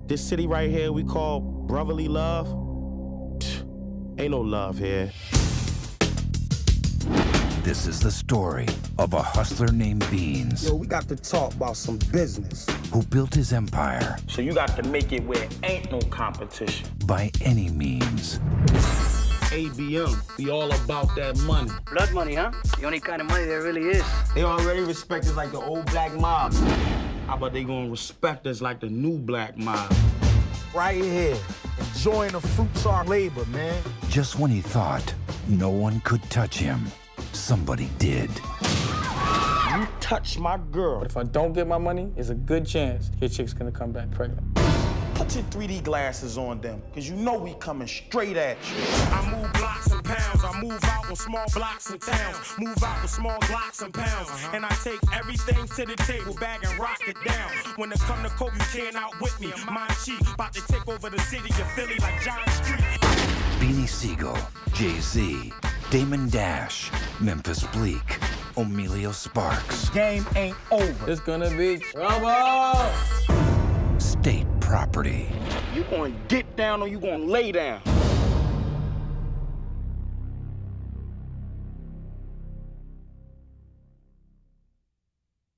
This city right here we call brotherly love, ain't no love here. This is the story of a hustler named Beans. Yo, we got to talk about some business. Who built his empire. So you got to make it where ain't no competition. By any means. ABM, we all about that money. Blood money, huh? The only kind of money there really is. They already respect us like the old black mob. How about they gonna respect us like the new black mob? Right here, enjoying the fruits of our labor, man. Just when he thought no one could touch him, somebody did. You touch my girl. If I don't get my money, there's a good chance your chick's gonna come back pregnant. Put your 3D glasses on them, because you know we coming straight at you. I move blocks and pounds. I move out on small blocks and towns. Move out with small blocks and pounds. And I take everything to the table, bag and rock it down. When it come to coke, you can't outwit me. Mind cheap, about to take over the city of Philly like John Street. Beanie Siegel, Jay-Z, Damon Dash, Memphis Bleak, Emilio Sparks. Game ain't over. It's gonna be trouble! State property. You gonna get down or you gonna lay down?